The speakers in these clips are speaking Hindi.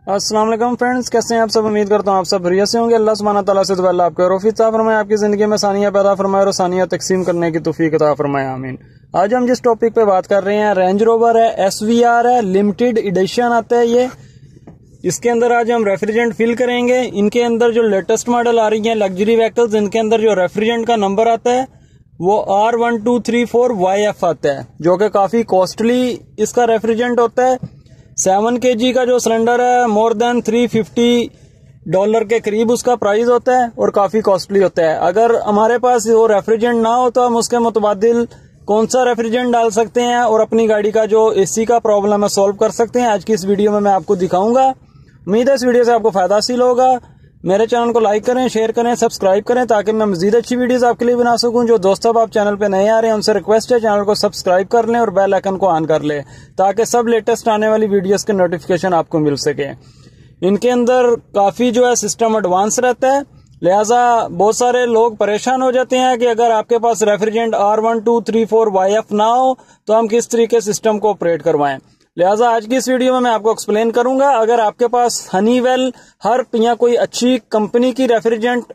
अस्सलाम वालेकुम फ्रेंड्स, कैसे हैं आप सब। उम्मीद करता हूँ आप सब बढ़िया से होंगे। अल्लाह सुब्हानहू तआला से दुआ अल्लाह आपके रोफी ता फरमाए, आपकी जिंदगी में सानियां पैदा फरमाए और सानियां तकसीम करने की तौफीक अता फरमाए, आमीन। आज हम जिस टॉपिक पे बात कर रहे हैं, रेंज रोवर है, SVR है, लिमिटेड एडिशन आता है ये। इसके अंदर आज हम रेफ्रिजरेंट फिल करेंगे। इनके अंदर जो लेटेस्ट मॉडल आ रही है लग्जरी व्हीकल्स, इनके अंदर जो रेफ्रिजरेंट का नंबर आता है वो R1234YF आता है, जो कि काफी कॉस्टली इसका रेफ्रिजरेंट होता है। 7 kg का जो सिलेंडर है मोर देन $350 के करीब उसका प्राइस होता है और काफी कॉस्टली होता है। अगर हमारे पास वो रेफ्रिजरेंट ना हो तो हम उसके मुतबादिल कौन सा रेफ्रिजरेंट डाल सकते हैं और अपनी गाड़ी का जो AC का प्रॉब्लम है सॉल्व कर सकते हैं, आज की इस वीडियो में मैं आपको दिखाऊंगा। उम्मीद है इस वीडियो से आपको फायदा हासिल होगा। मेरे चैनल को लाइक करें, शेयर करें, सब्सक्राइब करें ताकि मैं मजीद अच्छी वीडियोस आपके लिए बना सकूं। जो दोस्तों आप चैनल पे नए आ रहे हैं उनसे रिक्वेस्ट है चैनल को सब्सक्राइब कर लें और बेल आइकन को ऑन कर लें ताकि सब लेटेस्ट आने वाली वीडियोस के नोटिफिकेशन आपको मिल सके। इनके अंदर काफी जो है सिस्टम एडवांस रहता है, लिहाजा बहुत सारे लोग परेशान हो जाते हैं कि अगर आपके पास रेफ्रिजरेंट R1234YF ना हो तो हम किस तरीके सिस्टम को ऑपरेट करवाएं। लिहाजा आज की इस वीडियो में मैं आपको एक्सप्लेन करूंगा। अगर आपके पास हनीवेल, हर्प या कोई अच्छी कंपनी की रेफ्रिजरेंट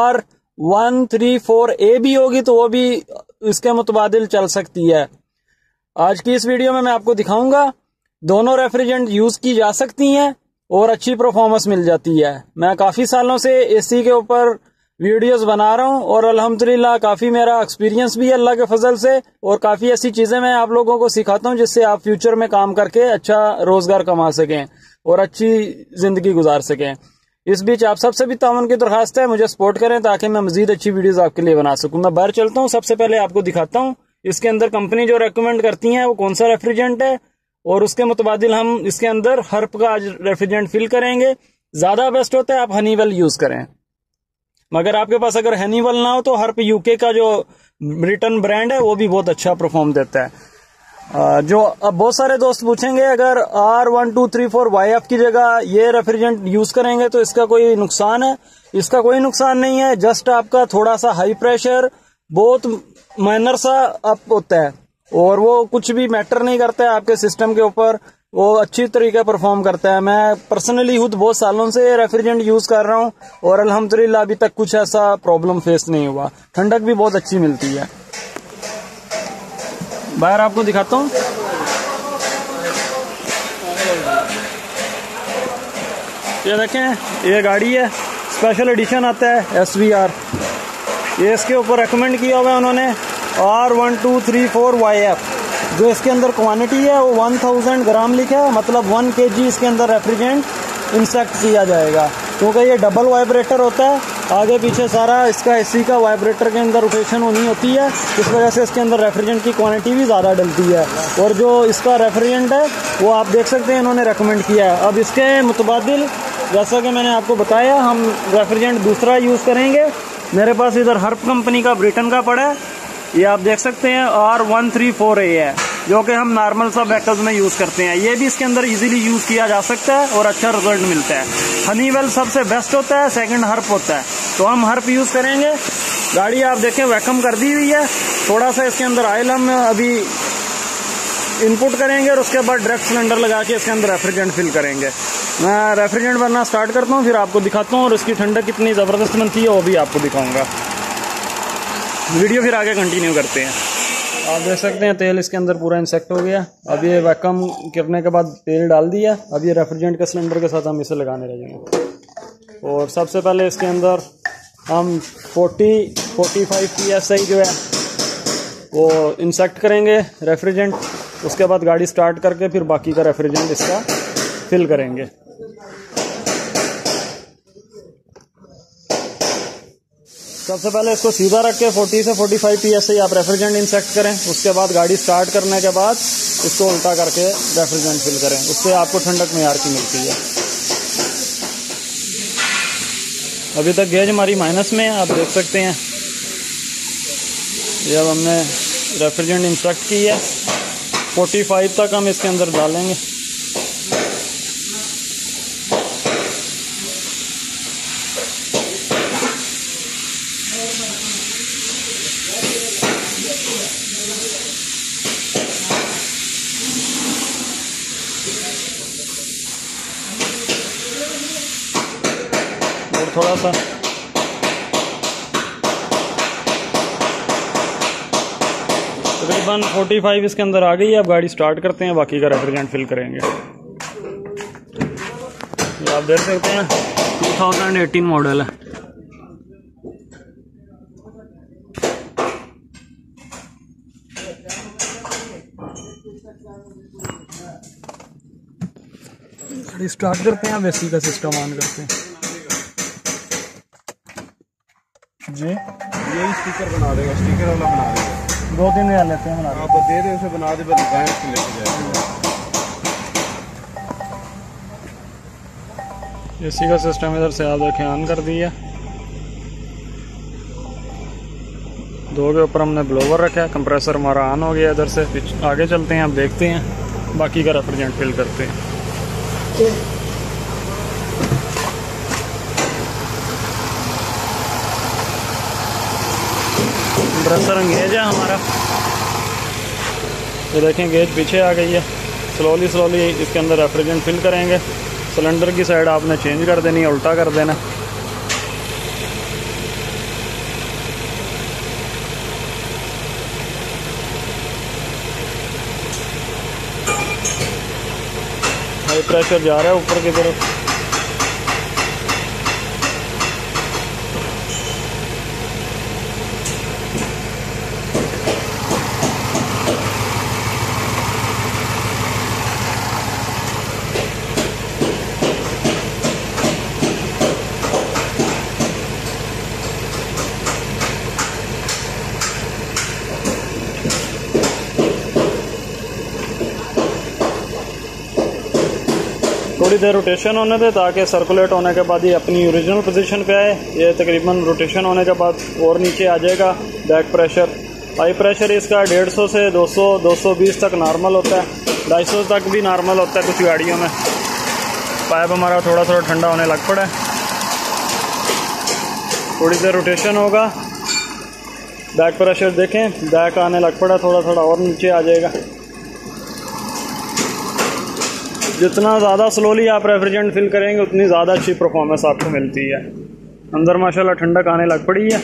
R134A भी होगी तो वो भी इसके मुतबादिल चल सकती है। आज की इस वीडियो में मैं आपको दिखाऊंगा दोनों रेफ्रिजरेंट यूज की जा सकती हैं और अच्छी परफॉर्मेंस मिल जाती है। मैं काफी सालों से AC के ऊपर वीडियोस बना रहा हूं और अल्हम्दुलिल्लाह काफी मेरा एक्सपीरियंस भी है अल्लाह के फजल से, और काफी ऐसी चीजें मैं आप लोगों को सिखाता हूं जिससे आप फ्यूचर में काम करके अच्छा रोजगार कमा सकें और अच्छी जिंदगी गुजार सकें। इस बीच आप सबसे भी तावन की दरखास्त है, मुझे सपोर्ट करें ताकि मैं मजीद अच्छी वीडियोस आपके लिए बना सकूं। मैं बाहर चलता हूं, सबसे पहले आपको दिखाता हूं इसके अंदर कंपनी जो रेकमेंड करती है वो कौन सा रेफ्रिजरेंट है और उसके मुतबादिल हम इसके अंदर हर्प का आज रेफ्रिजरेंट फिल करेंगे। ज्यादा बेस्ट होता है आप हनीवेल यूज करें, मगर आपके पास अगर हनीवेल ना हो तो हर्प UK का जो ब्रिटेन ब्रांड है वो भी बहुत अच्छा परफॉर्म देता है। जो अब बहुत सारे दोस्त पूछेंगे अगर R1234YF की जगह ये रेफ्रिजरेंट यूज करेंगे तो इसका कोई नुकसान है। इसका कोई नुकसान नहीं है, जस्ट आपका थोड़ा सा हाई प्रेशर बहुत माइनर सा अप होता है और वो कुछ भी मैटर नहीं करता है आपके सिस्टम के ऊपर, वो अच्छी तरीके परफॉर्म करता है। मैं पर्सनली खुद बहुत सालों से रेफ्रिजरेंट यूज कर रहा हूँ और अल्हम्दुलिल्लाह अभी तक कुछ ऐसा प्रॉब्लम फेस नहीं हुआ। ठंडक भी बहुत अच्छी मिलती है। बाहर आपको दिखाता हूँ, ये देखें ये गाड़ी है, स्पेशल एडिशन आता है SVR। ये इसके ऊपर रेकमेंड किया हुआ है उन्होंने R1234YF। जो इसके अंदर क्वांटिटी है वो 1000 ग्राम लिखा है, मतलब 1 kg इसके अंदर रेफ्रिजरेंट इंसेक्ट किया जाएगा, क्योंकि ये डबल वाइब्रेटर होता है। आगे पीछे सारा इसका AC का वाइब्रेटर के अंदर रोटेशन होनी होती है, इस वजह से इसके अंदर रेफ्रिजरेंट की क्वांटिटी भी ज़्यादा डलती है। और जो इसका रेफ्रिजरेंट है वो आप देख सकते हैं इन्होंने रेकमेंड किया है। अब इसके मुतबादिल जैसा कि मैंने आपको बताया हम रेफ्रिजरेंट दूसरा यूज़ करेंगे। मेरे पास इधर हर्प कंपनी का ब्रिटेन का पड़ा है, ये आप देख सकते हैं R134A है, जो कि हम नॉर्मल सा व्हीकल्स में यूज करते हैं। ये भी इसके अंदर इजीली यूज किया जा सकता है और अच्छा रिजल्ट मिलता है। हनीवेल सबसे बेस्ट होता है, सेकंड हर्प होता है, तो हम हर्प यूज करेंगे। गाड़ी आप देखें वैक्यूम कर दी हुई है, थोड़ा सा इसके अंदर ऑयल हम अभी इनपुट करेंगे और उसके बाद डायरेक्ट सिलेंडर लगा के इसके अंदर रेफ्रिजरेंट फिल करेंगे। मैं रेफ्रिजरेंट भरना स्टार्ट करता हूँ, फिर आपको दिखाता हूँ और इसकी ठंडक कितनी जबरदस्त बनती है वो भी आपको दिखाऊंगा। वीडियो फिर आगे कंटिन्यू करते हैं। आप देख सकते हैं तेल इसके अंदर पूरा इंसेक्ट हो गया। अब ये वैक्यूम करने के बाद तेल डाल दिया, अब ये रेफ्रिजरेंट के सिलेंडर के साथ हम इसे लगाने लगेंगे। और सबसे पहले इसके अंदर हम 40-45 PSI जो है वो इंसेक्ट करेंगे रेफ्रिजरेंट, उसके बाद गाड़ी स्टार्ट करके फिर बाकी का रेफ्रिजरेंट इसका फिल करेंगे। सबसे पहले इसको सीधा रख के 40 से 45 PSI आप रेफ्रिजरेंट इंसेक्ट करें, उसके बाद गाड़ी स्टार्ट करने के बाद इसको उल्टा करके रेफ्रिजरेंट फिल करें, उससे आपको ठंडक मेयार की मिलती है। अभी तक गेज हमारी माइनस में है, आप देख सकते हैं। ये अब हमने रेफ्रिजरेंट इंसेक्ट की है, 45 तक हम इसके अंदर डालेंगे। थोड़ा सा तकरीबन 45 इसके अंदर आ गई है। अब गाड़ी स्टार्ट करते हैं, बाकी का रेफ्रिजरेंट फिल करेंगे। ये आप देख सकते हैं 2018 मॉडल है। गाड़ी स्टार्ट करते हैं, अब एसी का सिस्टम ऑन करते हैं जी। यही स्टिकर बना देगा, स्टिकर वाला बना देगा। 2-3 हज़ार लेते हैं, बना आप दे दे उसे, बना दे, बस बैंक से लेके जाएगा। एसी का सिस्टम इधर से आप देखें ऑन कर दिया। 2 के ऊपर हमने ब्लोवर रखा है, कंप्रेसर हमारा ऑन हो गया। इधर से आगे चलते हैं, अब देखते हैं बाकी का रेफ्रिजरेंट फिल करते हैं। कंप्रेसर एंगेज है हमारा, ये देखें गेज पीछे आ गई है। स्लोली इसके अंदर रेफ्रिजरेंट फिल करेंगे। सिलेंडर की साइड आपने चेंज कर देनी है, उल्टा कर देना। हाई प्रेशर जा रहा है ऊपर की तरफ। थोड़ी देर रोटेशन होने दे ताकि सर्कुलेट होने के बाद ये अपनी ओरिजिनल पोजीशन पे आए। ये तकरीबन रोटेशन होने के बाद और नीचे आ जाएगा। बैक प्रेशर, हाई प्रेशर इसका 150 से 200 220 तक नॉर्मल होता है, 250 तक भी नॉर्मल होता है कुछ गाड़ियों में। पाइप हमारा थोड़ा ठंडा होने लग पड़ा है। थोड़ी देर रोटेशन होगा, बैक प्रेशर देखें, बैक आने लग पड़ा, थोड़ा और नीचे आ जाएगा। जितना ज़्यादा स्लोली आप रेफ्रिजरेंट फिल करेंगे उतनी ज़्यादा अच्छी परफॉर्मेंस आपको मिलती है। अंदर माशाल्लाह ठंडक आने लग पड़ी है।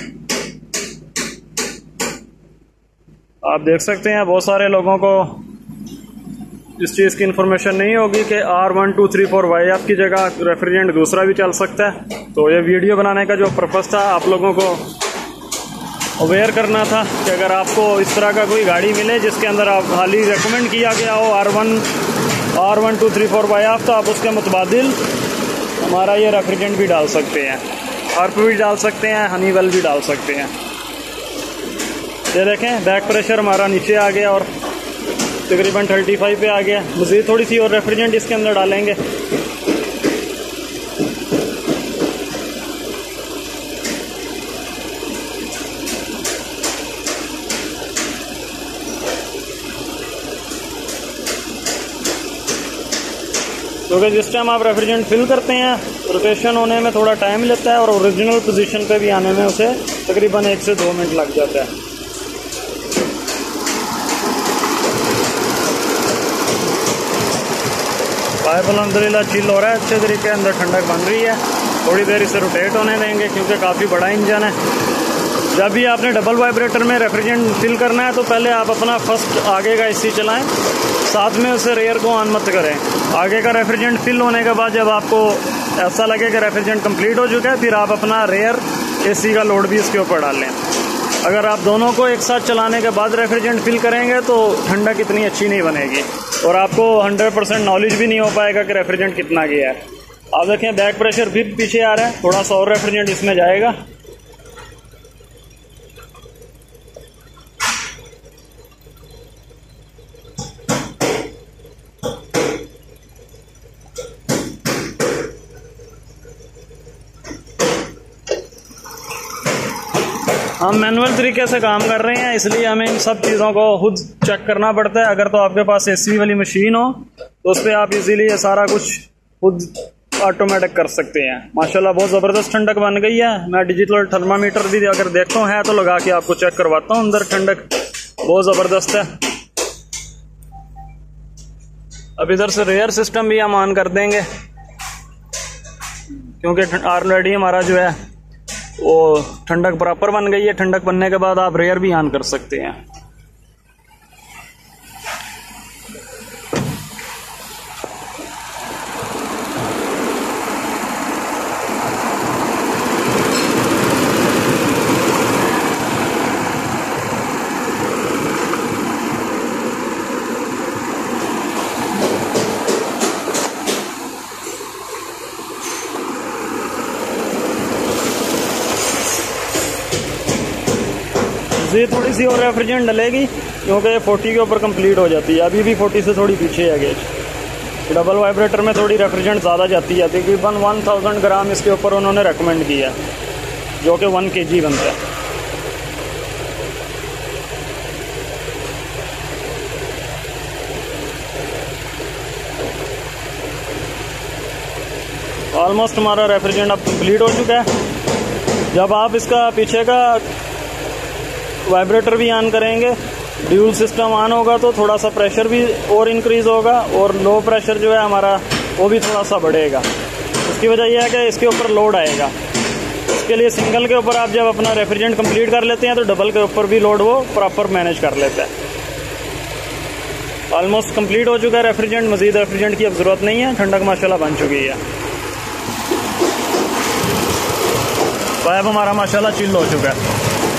आप देख सकते हैं बहुत सारे लोगों को इस चीज़ की इंफॉर्मेशन नहीं होगी कि R1234Y की जगह रेफ्रिजरेंट दूसरा भी चल सकता है। तो ये वीडियो बनाने का जो पर्पज़ था, आप लोगों को अवेयर करना था कि अगर आपको इस तरह का कोई गाड़ी मिले जिसके अंदर आप हाल ही रिकमेंड किया गया हो R1234Y, तो आप उसके मुतबादिल हमारा ये रेफ्रिजरेंट भी डाल सकते हैं, हर्प भी डाल सकते हैं, हनीवेल भी डाल सकते हैं। ये देखें बैक प्रेशर हमारा नीचे आ गया और तकरीबन 35 पे आ गया। मज़ीद थोड़ी सी और रेफ्रिजरेंट इसके अंदर डालेंगे। क्योंकि जिस टाइम आप रेफ्रिजरेंट फिल करते हैं रोटेशन होने में थोड़ा टाइम लेता है और ओरिजिनल पोजीशन पे भी आने में उसे तकरीबन 1 से 2 मिनट लग जाता है। पाइप अल्हम्दुलिल्लाह चिल हो रहा है अच्छे तरीके, अंदर ठंडक बन रही है। थोड़ी देर इसे रोटेट होने देंगे क्योंकि काफ़ी बड़ा इंजन है। जब भी आपने डबल वाइब्रेटर में रेफ्रिजरेंट फिल करना है तो पहले आप अपना फर्स्ट आगे का एसी चलाएं, साथ में उसे रेयर को ऑन मत करें। आगे का रेफ्रिजरेंट फिल होने के बाद जब आपको ऐसा लगे कि रेफ्रिजरेंट कंप्लीट हो चुका है, फिर आप अपना रेयर एसी का लोड भी इसके ऊपर डाल लें। अगर आप दोनों को एक साथ चलाने के बाद रेफ्रिजरेंट फिल करेंगे तो ठंडक इतनी अच्छी नहीं बनेगी और आपको 100% नॉलेज भी नहीं हो पाएगा कि रेफ्रिजरेंट कितना गया है। आप देखें बैक प्रेशर फिर पीछे आ रहा है, थोड़ा सा और रेफ्रिजरेंट इसमें जाएगा। हम मैनुअल तरीके से काम कर रहे हैं, इसलिए हमें इन सब चीज़ों को खुद चेक करना पड़ता है। अगर तो आपके पास एसी वाली मशीन हो तो उस पर आप इजीली ये सारा कुछ खुद ऑटोमेटिक कर सकते हैं। माशाल्लाह बहुत ज़बरदस्त ठंडक बन गई है। मैं डिजिटल थर्मामीटर भी अगर देखता हूँ है तो लगा के आपको चेक करवाता हूँ, अंदर ठंडक बहुत ज़बरदस्त है। अब इधर से रेयर सिस्टम भी हम ऑन कर देंगे। क्योंकि ऑलरेडी हमारा जो है वो ठंडक प्रॉपर बन गई है। ठंडक बनने के बाद आप रेयर भी ऑन कर सकते हैं। ये थोड़ी सी और रेफ्रिजरेंट डलेगी क्योंकि 40 के ऊपर कंप्लीट हो जाती है। अभी भी 40 से थोड़ी पीछे है गेज। डबल वाइब्रेटर में थोड़ी रेफ्रिजरेंट ज़्यादा जाती है, तकरीबन 1000 ग्राम इसके ऊपर उन्होंने रेकमेंड किया है, जो कि 1 kg बनता है। ऑलमोस्ट हमारा रेफ्रिजरेंट अब कंप्लीट हो चुका है। जब आप इसका पीछे का वाइब्रेटर भी ऑन करेंगे, ड्यूल सिस्टम ऑन होगा तो थोड़ा सा प्रेशर भी और इंक्रीज होगा और लो प्रेशर जो है हमारा वो भी थोड़ा सा बढ़ेगा। उसकी वजह यह है कि इसके ऊपर लोड आएगा। इसके लिए सिंगल के ऊपर आप जब अपना रेफ्रिजरेंट कंप्लीट कर लेते हैं तो डबल के ऊपर भी लोड वो प्रॉपर मैनेज कर लेता है। ऑलमोस्ट कंप्लीट हो चुका है रेफ्रिजरेंट। मजीद रेफ्रिजरेंट की अब जरूरत नहीं है, ठंडक माशाल्लाह बन चुकी है। पाइप हमारा माशाल्लाह चिल हो चुका है।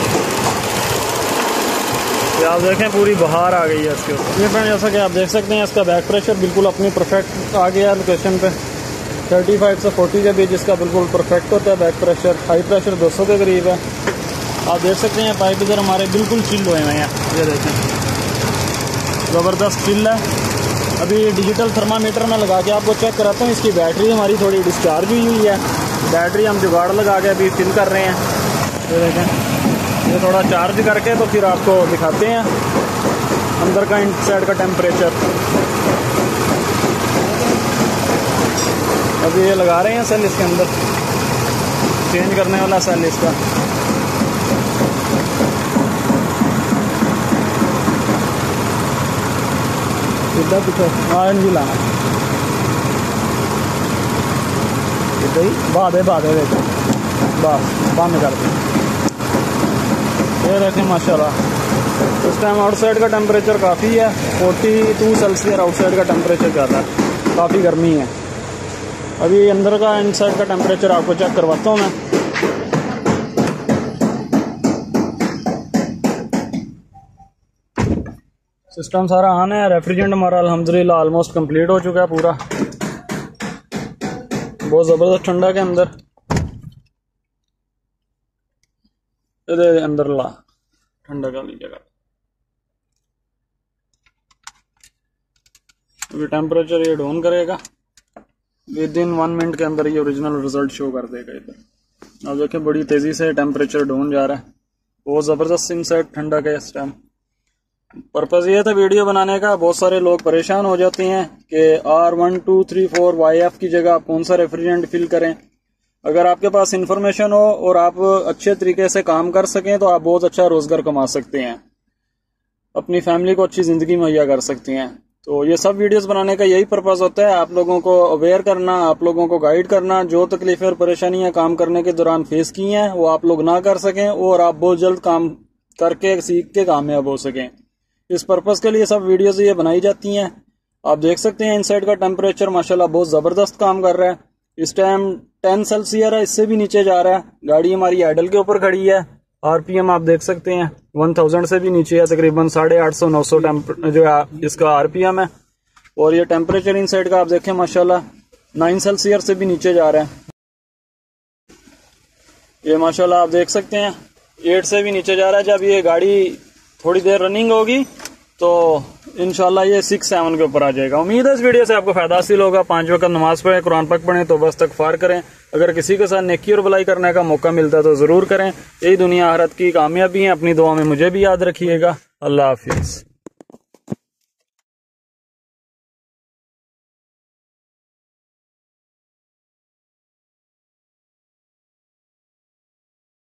आप देखें पूरी बहार आ गई है इसके ऊपर। ये फ्रेंड जैसा कि आप देख सकते हैं इसका बैक प्रेशर बिल्कुल अपनी परफेक्ट आ गया लोकेशन पे। 35 से 40 के बीच इसका बिल्कुल परफेक्ट होता है बैक प्रेशर। हाई प्रेशर 200 के करीब है। आप देख सकते हैं पाइप इधर हमारे बिल्कुल चिल हुए हैं। ये देखें ज़बरदस्त चिल है। अभी डिजिटल थर्मामीटर में लगा के आपको चेक कराता हूँ। इसकी बैटरी हमारी थोड़ी डिस्चार्ज हुई है। बैटरी हम जुगाड़ लगा के अभी फिल कर रहे हैं। ये देखें ये थोड़ा चार्ज करके तो फिर आपको दिखाते हैं अंदर का इनसाइड का टेम्परेचर। अभी ये लगा रहे हैं सेल इसके अंदर, चेंज करने वाला सेल इसका। इधर पीछे ऑरेंज भी लाना इधर ही बाधे देखो बस बंद कर दें। ये देखें माशाल्लाह इस टाइम आउटसाइड का टेम्परेचर काफ़ी है। 42 सेल्सियस आउटसाइड का टेम्परेचर ज़्यादा है, काफ़ी गर्मी है। अभी अंदर का इनसाइड का टेम्परेचर आपको चेक करवाता हूँ मैं। सिस्टम सारा ऑन है। रेफ्रिजरेंट हमारा अल्हम्दुलिल्लाह ऑलमोस्ट कंप्लीट हो चुका है पूरा। बहुत ज़बरदस्त ठंडा के अंदर अंदर ला ठंडा कर लीजिएगा। अभी टेम्परेचर ये डाउन करेगा, विद इन 1 मिनट के अंदर ये ओरिजिनल रिजल्ट शो कर देगा। इधर अब देखिए बड़ी तेजी से टेम्परेचर डाउन जा रहा है। बहुत ज़बरदस्त इनसाइड ठंडा का इस टाइम। पर्पज़ ये था वीडियो बनाने का। बहुत सारे लोग परेशान हो जाते हैं कि R1234 YF की जगह आप कौन सा रेफ्रिजरेंट फिल करें। अगर आपके पास इंफॉर्मेशन हो और आप अच्छे तरीके से काम कर सकें तो आप बहुत अच्छा रोजगार कमा सकते हैं, अपनी फैमिली को अच्छी ज़िंदगी मुहैया कर सकते हैं। तो ये सब वीडियोस बनाने का यही पर्पज़ होता है, आप लोगों को अवेयर करना, आप लोगों को गाइड करना। जो तकलीफें और परेशानियां काम करने के दौरान फेस की हैं वो आप लोग ना कर सकें और आप बहुत जल्द काम करके सीख के कामयाब हो सकें। इस पर्पज़ के लिए सब वीडियोज ये बनाई जाती हैं। आप देख सकते हैं इनसाइड का टेम्परेचर माशाल्लाह बहुत ज़बरदस्त काम कर रहा है। इस टाइम 10 सेल्सियस है, इससे भी नीचे जा रहा है। गाड़ी हमारी आइडल के ऊपर खड़ी है। आरपीएम आप देख सकते हैं 1000 से भी नीचे है, तकरीबन 850-900 जो है इसका आरपीएम है। और ये टेम्परेचर इनसाइड का आप देखें माशाल्लाह 9 सेल्सियस से भी नीचे जा रहा है। ये माशाल्लाह आप देख सकते हैं 8 से भी नीचे जा रहा है। जब ये गाड़ी थोड़ी देर रनिंग होगी तो इंशाल्लाह ये 6-7 के ऊपर आ जाएगा। उम्मीद है इस वीडियो से आपको फायदा हासिल होगा। 5 वक्त नमाज पढ़ें, कुरान पाक पढ़ें, तो बस इस्तगफार करें। अगर किसी के साथ नेकी और भलाई करने का मौका मिलता है तो ज़रूर करें। यही दुनिया आखिरत की कामयाबी है। अपनी दुआ में मुझे भी याद रखिएगा। अल्लाह हाफिज़।